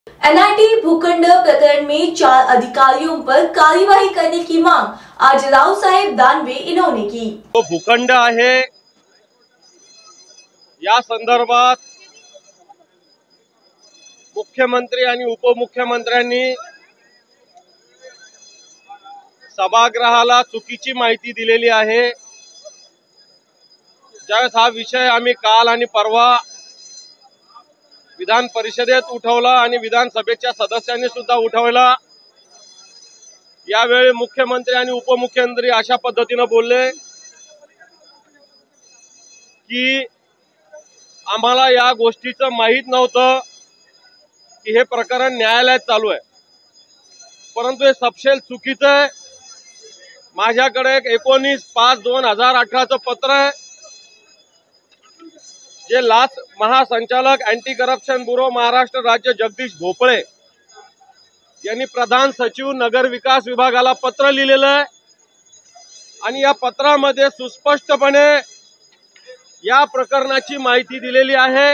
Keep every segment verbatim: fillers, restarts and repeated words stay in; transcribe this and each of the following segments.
N I T भूखंड प्रकरण में चार अधिकारियों पर कार्यवाही करने की मांग आज राव साहेब दानवे इन्होंने की। तो भूखंड आहे या संदर्भात मुख्यमंत्री आणि उपमुख्यमंत्र्यांनी सभागृहाला चुकीची माहिती दिलेली आहे। ज्यावेळेस हा विषय आम्ही काल आणि परवा विधान परिषदेत उठवला आणि विधानसभेच्या सदस्यांनी सुद्धा उठवला। यावेळी मुख्यमंत्री आणि उपमुख्यमंत्री अशा पद्धतीने बोलले की आम्हाला या गोष्टीचं माहित नव्हतं की हे प्रकरण न्यायालयात चालू आहे, परंतु हे सपशेल चुकीचं आहे। माझ्याकडे एक एकोणीस पाच दोन हजार अठराचं पत्र आहे जे लाच महासंचालक अँटी करप्शन ब्युरो महाराष्ट्र राज्य जगदीश भोपळे यांनी प्रधान सचिव नगर विकास विभागाला पत्र लिहिलेलं आहे आणि या पत्रामध्ये सुस्पष्टपणे या प्रकरणाची माहिती दिलेली आहे।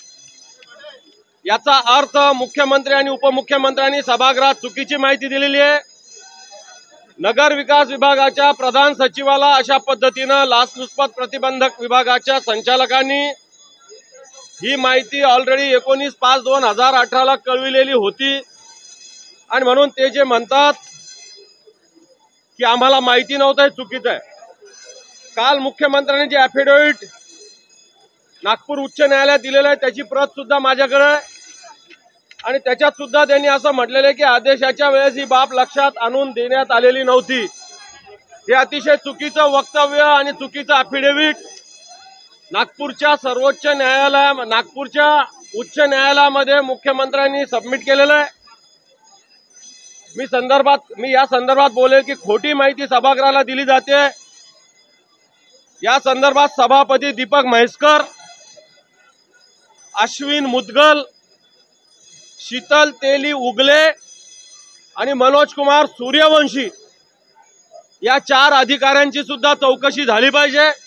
याचा अर्थ मुख्यमंत्री आणि उपमुख्यमंत्र्यांनी सभागृहात चुकीची माहिती दिलेली आहे। नगर विकास विभागाच्या प्रधान सचिवाला अशा पद्धतीने लाचलुचपत प्रतिबंधक विभागाच्या संचालकांनी ही माहिती ऑलरेडी एकोणीस पाच दोन हजार अठरा ला कळविलेली होती आणि म्हणून ते जे म्हणतात की आम्हाला माहिती नव्हतं हे चुकीचं आहे। काल मुख्यमंत्र्यांनी जे ॲफिडेव्हिट नागपूर उच्च न्यायालयात दिलेलं आहे त्याची प्रत सुद्धा माझ्याकडे आहे आणि त्याच्यात सुद्धा त्यांनी असं म्हटलेलं आहे की आदेशाच्या वेळेस ही बाब लक्षात आणून देण्यात आलेली नव्हती। हे अतिशय चुकीचं वक्तव्य आणि चुकीचं ॲफिडेव्हिट नागपूरच्या सर्वोच्च न्यायालय नागपूरच्या उच्च न्यायालयामध्ये मुख्यमंत्र्यांनी सबमिट केलेलं आहे। मी संदर्भात मी या संदर्भात बोलेल की खोटी माहिती सभागृहाला दिली जाते। या संदर्भात सभापती दीपक म्हैसकर, अश्विन मुदगल, शीतल तेली उगले आणि मनोज कुमार सूर्यवंशी या चार अधिकाऱ्यांची सुद्धा चौकशी झाली पाहिजे।